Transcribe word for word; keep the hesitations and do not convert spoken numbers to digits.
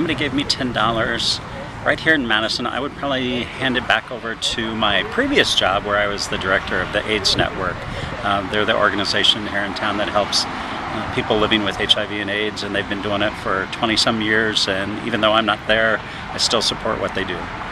somebody gave me ten dollars right here in Madison, I would probably hand it back over to my previous job where I was the director of the AIDS Network. Um, they're the organization here in town that helps uh, people living with H I V and AIDS, and they've been doing it for twenty some years, and even though I'm not there, I still support what they do.